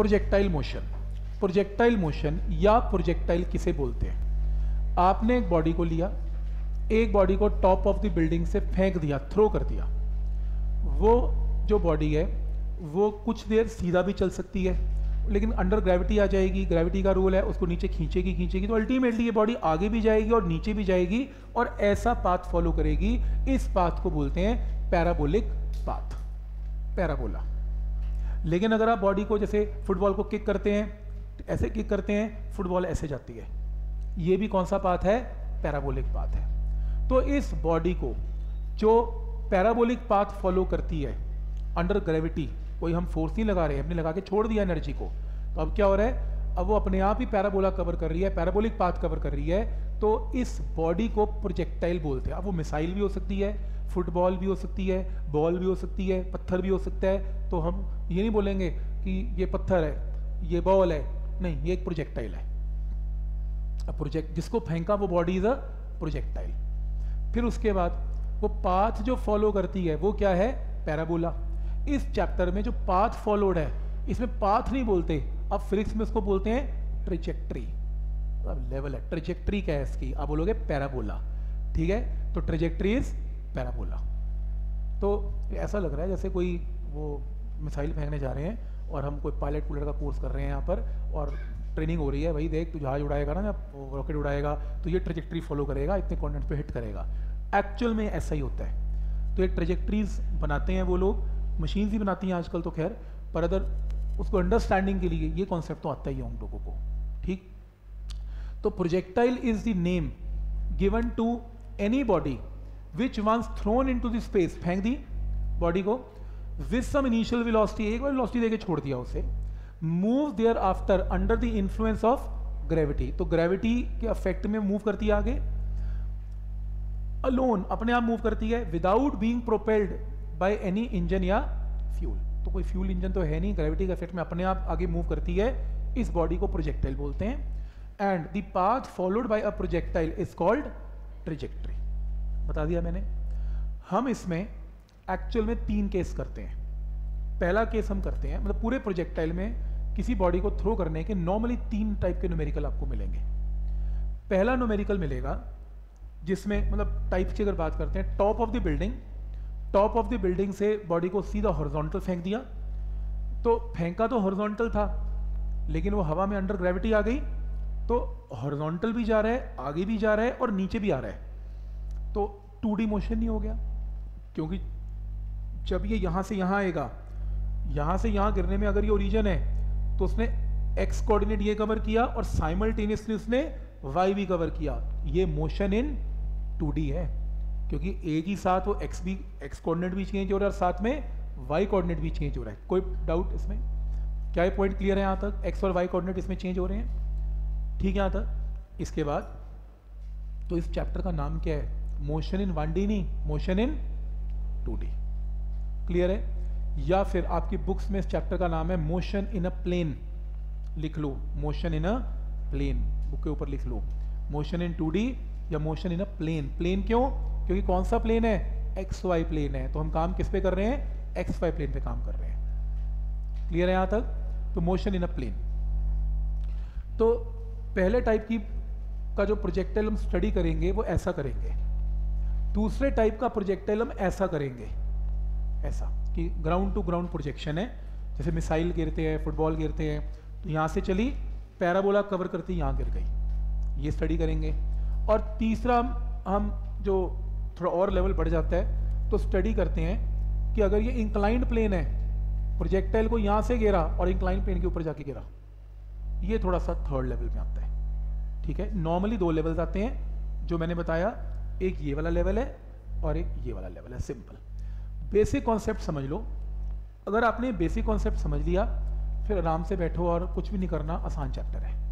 Projectile motion. Projectile motion या projectile किसे बोलते हैं? आपने एक बॉडी को लिया, एक बॉडी को टॉप ऑफ द बिल्डिंग से फेंक दिया, थ्रो कर दिया। वो जो बॉडी है वो कुछ देर सीधा भी चल सकती है, लेकिन अंडर ग्रेविटी आ जाएगी, ग्रेविटी का रूल है, उसको नीचे खींचेगी खींचेगी, तो अल्टीमेटली ये बॉडी आगे भी जाएगी और नीचे भी जाएगी और ऐसा पाथ फॉलो करेगी। इस पाथ को बोलते हैं पैराबोलिक पाथ, पैराबोला। लेकिन अगर आप बॉडी को जैसे फुटबॉल को किक करते हैं, ऐसे किक करते हैं, फुटबॉल ऐसे जाती है, ये भी कौन सा पाथ है? पैराबोलिक पाथ है। तो इस बॉडी को जो पैराबोलिक पाथ फॉलो करती है अंडर ग्रेविटी, कोई हम फोर्स नहीं लगा रहे, हमने लगा के छोड़ दिया एनर्जी को, तो अब क्या हो रहा है? अब वो अपने आप ही पैराबोला कवर कर रही है, पैराबोलिक पाथ कवर कर रही है। तो इस बॉडी को प्रोजेक्टाइल बोलते हैं। अब वो मिसाइल भी हो सकती है, फुटबॉल भी हो सकती है, बॉल भी हो सकती है, पत्थर भी हो सकता है। तो हम ये नहीं बोलेंगे कि ये पत्थर है, ये बॉल है, नहीं, ये एक प्रोजेक्टाइल है। अब प्रोजेक्ट जिसको फेंका वो बॉडी इज अ प्रोजेक्टाइल। फिर उसके बाद वो पाथ जो फॉलो करती है वो क्या है? पैराबोला। इस चैप्टर में जो पाथ फॉलोड है, इसमें पाथ नहीं बोलते, अब फिजिक्स में उसको बोलते हैं ट्रेजेक्ट्री। अब लेवल है, ट्रेजेक्ट्री क्या है इसकी? आप बोलोगे पैराबोला, ठीक है? तो ट्रेजेक्ट्री इज पैराबोला। तो ऐसा लग रहा है जैसे कोई वो मिसाइल फेंकने जा रहे हैं और हम कोई पायलट पुलट का कोर्स कर रहे हैं यहाँ पर, और ट्रेनिंग हो रही है, भाई देख तू जहाज उड़ाएगा ना, रॉकेट उड़ाएगा, तो ये ट्रेजेक्ट्री फॉलो करेगा, इतने कॉर्डिनेट पे हिट करेगा। एक्चुअल में ऐसा ही होता है। तो एक ट्रेजेक्ट्रीज बनाते हैं वो लोग, मशीन्स ही बनाती हैं आजकल तो खैर, पर अगर उसको अंडरस्टैंडिंग के लिए ये कॉन्सेप्ट तो आता ही है उन लोगों को, ठीक? तो projectile is the name given to any body which once thrown into the space, फेंक दी बॉडी को विद सम इनिशियल वेलोसिटी, एक बार वेलोसिटी देके छोड़ दिया उसे, move thereafter under the influence of gravity, तो ग्रेविटी के अफेक्ट में मूव करती है आगे, अलोन, अपने आप मूव करती है, without being propelled by any engine या फ्यूल। तो कोई फ्यूल इंजन तो है नहीं, ग्रेविटी के इफेक्ट में अपने आप आगे मूव करती है। इस बॉडी को प्रोजेक्टाइल बोलते हैं। And the path followed by a projectile is called trajectory. बता दिया मैंने। हम इसमें एक्चुअल में 3 केस करते हैं। पहला केस हम करते हैं, मतलब पूरे प्रोजेक्टाइल में किसी बॉडी को थ्रो करने के नॉर्मली 3 टाइप के न्यूमेरिकल आपको मिलेंगे। पहला न्यूमेरिकल मिलेगा जिसमें, मतलब टाइप्स की अगर बात करते हैं, top of the building, top of the building से बॉडी को सीधा हॉरिजॉन्टल फेंक दिया। तो फेंका तो हॉरिजॉन्टल था, लेकिन वो हवा में अंडर ग्रेविटी आ गई, तो हॉरिजॉन्टल भी जा रहा है, आगे भी जा रहा है और नीचे भी आ रहा है। तो 2D मोशन नहीं हो गया, क्योंकि जब ये यहाँ से यहाँ आएगा, यहाँ से यहाँ गिरने में अगर ये ओरिजिन है तो उसने एक्स कोऑर्डिनेट ये कवर किया और साइमल्टेनियसली उसने वाई भी कवर किया। ये मोशन इन 2D है, क्योंकि एक ही साथ वो एक्स कोऑर्डिनेट भी चेंज हो रहा है और साथ में वाई कोऑर्डिनेट भी चेंज हो रहा है। कोई डाउट इसमें? क्या ये पॉइंट क्लियर है यहाँ तक? एक्स और वाई कोऑर्डिनेट इसमें चेंज हो रहे हैं, ठीक है यहाँ तक? इसके बाद तो इस चैप्टर का नाम क्या है? मोशन इन 1D नहीं, मोशन इन 2D। क्लियर है? या फिर आपकी बुक्स में इस चैप्टर का नाम है मोशन इन अ प्लेन, लिख लो motion in a plane, book के ऊपर लिख लो मोशन इन 2D या motion in a plane. Plane क्यों? क्योंकि कौन सा प्लेन है? एक्स वाई प्लेन है, तो हम काम किस पे कर रहे हैं? एक्स वाई प्लेन पे काम कर रहे हैं। क्लियर है यहाँ तक? तो मोशन इन अ प्लेन। तो पहले टाइप की का जो प्रोजेक्टाइल हम स्टडी करेंगे वो ऐसा करेंगे। दूसरे टाइप का प्रोजेक्टाइल हम ऐसा करेंगे, ऐसा कि ग्राउंड टू ग्राउंड प्रोजेक्शन है, जैसे मिसाइल गिरते हैं, फुटबॉल गिरते हैं, तो यहाँ से चली, पैराबोला कवर करती, यहाँ गिर गई, ये स्टडी करेंगे। और तीसरा हम जो थोड़ा और लेवल बढ़ जाता है तो स्टडी करते हैं कि अगर ये इंक्लाइंड प्लेन है, प्रोजेक्टाइल को यहाँ से गिरा और इंक्लाइंड प्लेन के ऊपर जाके गिरा, ये थोड़ा सा थर्ड लेवल में आता है, ठीक है? नॉर्मली 2 लेवल्स आते हैं जो मैंने बताया, एक ये वाला लेवल है और एक ये वाला लेवल है। सिंपल बेसिक कॉन्सेप्ट समझ लो। अगर आपने बेसिक कॉन्सेप्ट समझ लिया, फिर आराम से बैठो और कुछ भी नहीं करना, आसान चैप्टर है।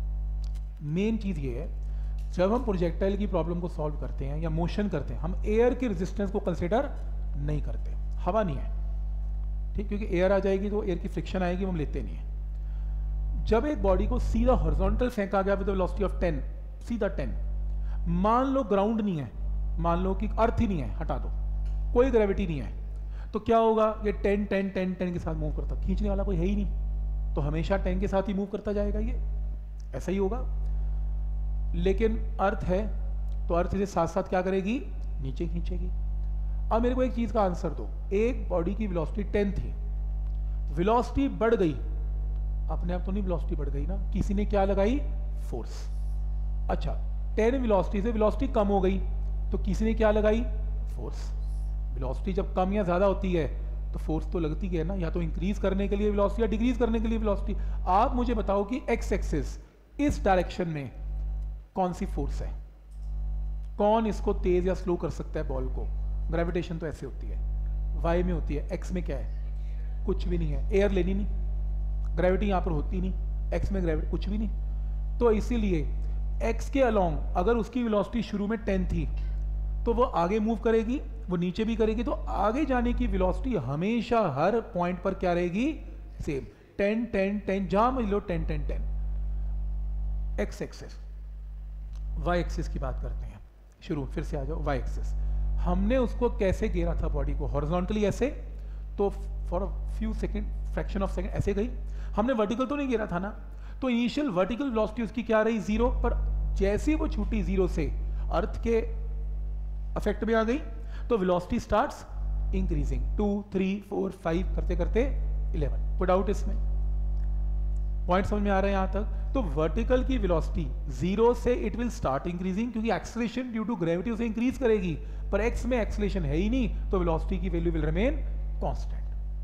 मेन चीज़ ये है, जब हम प्रोजेक्टाइल की प्रॉब्लम को सॉल्व करते हैं या मोशन करते हैं, हम एयर की रेजिस्टेंस को कंसिडर नहीं करते, हवा नहीं है, ठीक? क्योंकि एयर आ जाएगी तो एयर की फ्रिक्शन आएगी, वो हम लेते नहीं है। जब एक बॉडी को सीधा हॉरिजॉन्टल फेंका गया विद वेलोसिटी ऑफ 10, सीधा 10, मान लो ग्राउंड नहीं है, मान लो कि अर्थ ही नहीं है, हटा दो, कोई ग्रेविटी नहीं है, तो क्या होगा? ये 10 10 10 10 के साथ मूव करता, खींचने वाला कोई है ही नहीं, तो हमेशा 10 के साथ ही मूव करता जाएगा, ये ऐसा ही होगा। लेकिन अर्थ है तो अर्थ इसे साथ साथ क्या करेगी, नीचे खींचेगी। अब मेरे को एक चीज का आंसर दो, एक बॉडी की वेलोसिटी 10 थी, वेलोसिटी बढ़ गई, अपने आप तो नहीं वेलोसिटी बढ़ गई ना, किसी ने क्या लगाई, फोर्स। अच्छा 10 वेलोसिटी से वेलोसिटी कम हो गई तो किसी ने क्या लगाई, फोर्स। वेलोसिटी जब कम या ज्यादा होती है तो फोर्स तो लगती है ना, या तो इंक्रीज करने के लिए वेलोसिटी या डिक्रीज करने के लिए वेलोसिटी। आप मुझे बताओ कि एक्स एक्सिस इस डायरेक्शन में कौन सी फोर्स है, कौन इसको तेज या स्लो कर सकता है बॉल को। ग्रेविटेशन तो ऐसे होती है, वाई में होती है, एक्स में क्या है, कुछ भी नहीं है, एयर लेनी नहीं, ग्रेविटी यहां पर होती नहीं, एक्स में ग्रेविटी कुछ भी नहीं। तो इसीलिए एक्स के अलोंग अगर उसकी वेलोसिटी शुरू में 10 थी तो वो आगे मूव करेगी, वो नीचे भी करेगी, तो आगे जाने की वेलोसिटी हमेशा हर पॉइंट पर क्या रहेगी, सेम 10 10 10, जहां मिल लो 10 10 10। एक्स एक्सिस, वाई एक्सिस की बात करते हैं, शुरू फिर से आ जाओ। वाई एक्सिस हमने उसको कैसे घेरा था बॉडी को, हॉरिजॉन्टली ऐसे, तो for a few second, fraction of second ऐसे गई, हमने वर्टिकल तो नहीं घेरा था ना, तो इनिशियल वर्टिकल वेलोसिटी उसकी क्या रही, 0, पर जैसे वो छूटी 0 से अर्थ के अफेक्ट में आ गई तो वेलोसिटी स्टार्ट्स इंक्रीजिंग, 2 3 4 5 करते करते 11। पुट आउट इसमें पॉइंट समझ में आ रहा है यहां तक। तो वर्टिकल की वेलोसिटी 0 से इट विल स्टार्ट इंक्रीजिंग, क्योंकि एक्सेलरेशन ड्यू टू ग्रेविटी उसे इंक्रीज करेगी, पर एक्स में एक्सेलरेशन है ही नहीं, तो वेलोसिटी की value will remain constant.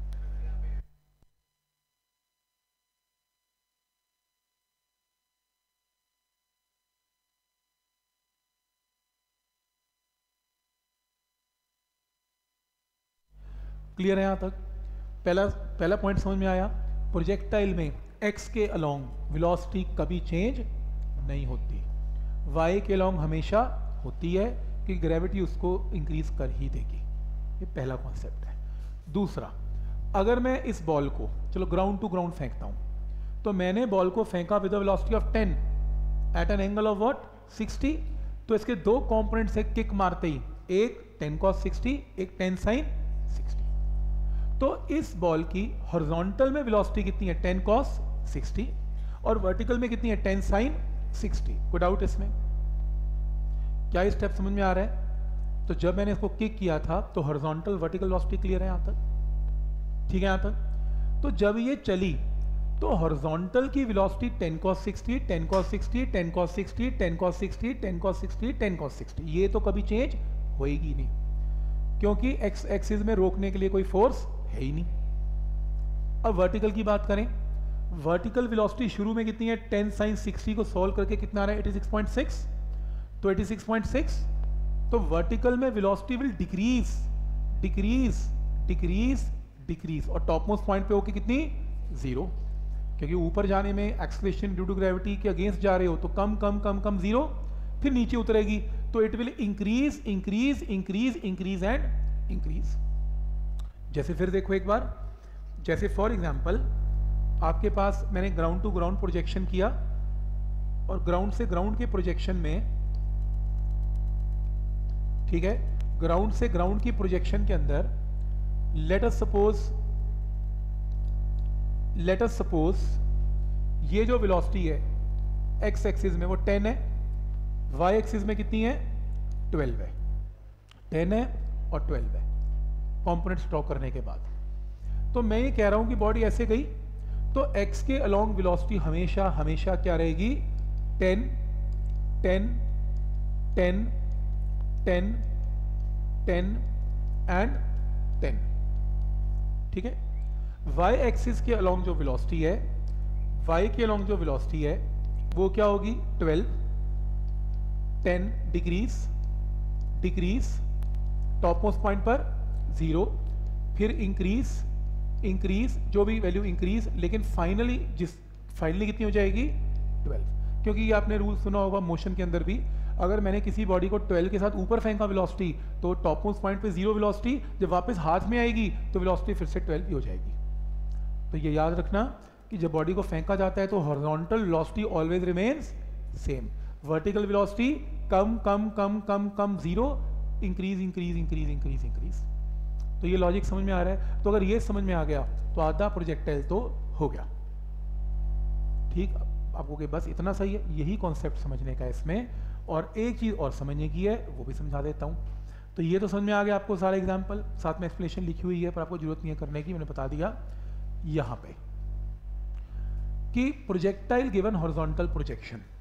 Clear है यहां तक। पहला पॉइंट समझ में आया, प्रोजेक्टाइल में एक्स के अलोंग वेलोसिटी कभी चेंज नहीं होती, वाई के अलोंग हमेशा होती है, कि ग्रेविटी उसको इंक्रीज कर ही देगी। ये पहला कॉन्सेप्ट है। दूसरा, अगर मैं इस बॉल को चलो ग्राउंड टू ग्राउंड फेंकता हूं, तो मैंने बॉल को फेंका with a velocity of 10 at an angle of what, 60, तो इसके दो कंपोनेंट्स है किक मारते ही, एक 10 cos 60, एक 10 sin 60। तो इस बॉल की हॉरिजॉन्टल में वेलोसिटी कितनी है, 10 cos 60, और वर्टिकल में कितनी है, 10 sin 60। कोई डाउट इसमें, क्या ये स्टेप समझ में आ रहा है। तो जब मैंने इसको किक किया था तो हॉरिजॉन्टल वर्टिकल वेलोसिटी क्लियर है यहां तक, ठीक है यहां तक। तो जब ये चली तो हॉरिजॉन्टल की velocity 10 cos 60, 10 cos 60, 10 cos 60, 10 cos 60, 10 cos 60, 10 cos 60, ये तो कभी चेंज होएगी नहीं, क्योंकि एक्स एक्सिस में रोकने के लिए कोई फोर्स है ही नहीं। अब वर्टिकल की बात करें, वर्टिकल वेलोसिटी शुरू में कितनी है, 10 sin 60 को सॉल्व करके कितना आ रहा है, 86.6, तो 86.6, तो वर्टिकल में velocity will decrease decrease decrease decrease, और टॉप मोस्ट पॉइंट पे होके कितनी, 0, क्योंकि ऊपर जाने में एक्सेलरेशन ड्यू टू ग्रेविटी के अगेंस्ट जा रहे हो, तो कम कम कम कम 0, फिर नीचे उतरेगी, तो it will increase increase increase increase and increase. जैसे फिर देखो एक बार, जैसे फॉर एग्जांपल आपके पास मैंने ग्राउंड टू ग्राउंड प्रोजेक्शन किया, और ग्राउंड से ग्राउंड के प्रोजेक्शन में, ठीक है, ग्राउंड से ग्राउंड की प्रोजेक्शन के अंदर लेट अस सपोज ये जो वेलोसिटी है एक्स एक्सिस में वो 10 है, वाई एक्सिस में कितनी है, 12 है, 10 है और 12 है कंपोनेंट्स ड्रॉ करने के बाद। तो मैं ये कह रहा हूं कि बॉडी ऐसे गई, तो एक्स के अलोंग वेलोसिटी हमेशा हमेशा क्या रहेगी, 10 10 10 10 10 एंड 10, ठीक है। वाई एक्सिस के अलोंग जो वेलोसिटी है, वाई के अलोंग जो वेलोसिटी है वो क्या होगी, 12, 10 decrease decrease, top most point पर 0, फिर इंक्रीज इंक्रीज, जो भी वैल्यू इंक्रीज, लेकिन फाइनली कितनी हो जाएगी, 12, क्योंकि ये आपने रूल सुना होगा मोशन के अंदर भी, अगर मैंने किसी बॉडी को 12 के साथ ऊपर फेंका वेलोसिटी, तो टॉप मोस्ट पॉइंट पे 0 वेलोसिटी, जब वापस हाथ में आएगी तो वेलोसिटी फिर से 12 भी हो जाएगी। तो ये याद रखना कि जब बॉडी को फेंका जाता है तो horizontal velocity always remains same, vertical velocity कम कम कम कम कम 0, increase increase increase increase increase. तो ये लॉजिक समझ में आ रहा है। तो अगर ये समझ में आ गया तो आधा प्रोजेक्टाइल तो हो गया। ठीक, आपको कि बस इतना सही है, यही कॉन्सेप्ट समझने का है इसमें। और एक चीज़ और समझने की है, वो भी समझा देता हूँ। तो ये तो समझ में आ गया आपको सारे एग्जाम्पल, साथ में एक्सप्लेनेशन लिखी हुई है, पर आपको जरूरत नहीं है करने की, मैंने बता दिया यहाँ पे कि प्रोजेक्टाइल गिवन हॉरिजॉन्टल प्रोजेक्शन।